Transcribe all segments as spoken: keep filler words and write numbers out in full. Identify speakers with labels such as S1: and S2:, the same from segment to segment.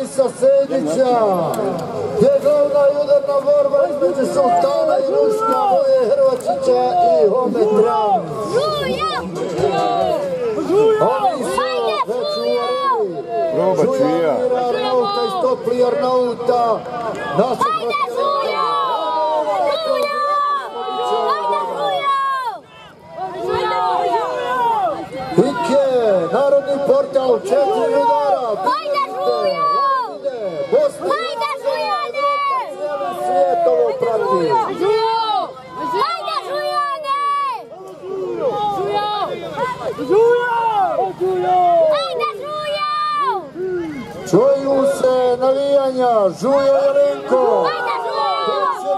S1: Denisa Sejdića, gdje je glavna i udarna borba između Sultana i Ruška, Voje Hrvačića i Home Tram. Ovi su već u areni. Žuja Mira Arnauta iz Topli Arnauta. Ike, Narodni portal, četiri udara.
S2: Hajde Žujo! Hajde Žujane!
S1: Cijeli svijet ovo prati.
S2: Hajde Žujane! Hajde Žujo!
S1: Čuju se navijanja, Žujo Jelenko.
S2: Hajde Žujo!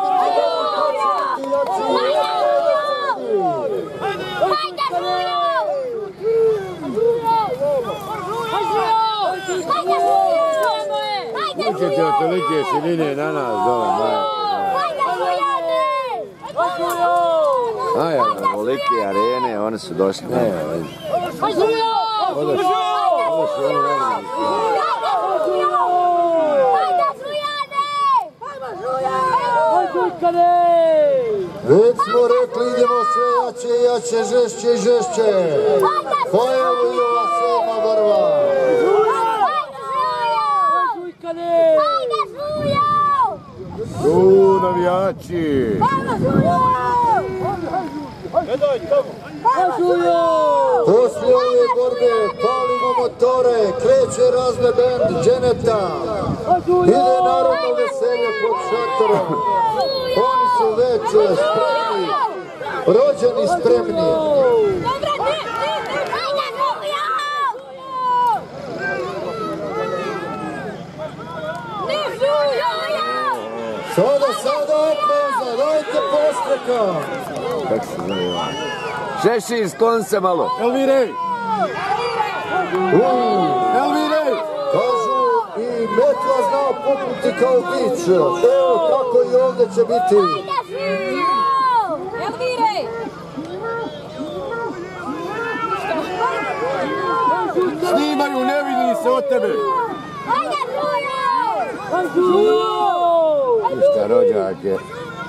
S2: Hajde Žujo!
S3: Učete od tolike šiline na nas dole, Maja. Maja, na volike arene, oni su došli. Ne, vidi. Ovo su oni radili.
S1: Već smo rekli, idemo sve jače, jače, žešće i žešće. Pa evo i ova sedma borba.
S3: Tu navijači.
S1: Poslije ove borbe palimo motore, kreće razne bend Dženeta. Ide narodno veselje pod šatorom. Oni su već spremni, rođeni spremni. Sada, sada opnoza, dajte postreka.
S3: Kako se zove ovo? Šešir, sklon se malo. Elvire! Elvire!
S1: Kažu i metla zna puknuti kao bić. Evo kako i ovdje će biti.
S2: Elvire!
S3: Snimaju, ne vidi se od tebe.
S2: Hajde Žujo!
S3: Ništa, rođake.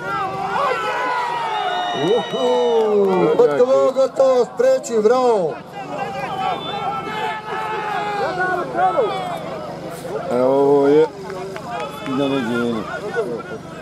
S1: Gotovo, gotovo, spreči, bravo.
S3: Evo ovo je na neđenje.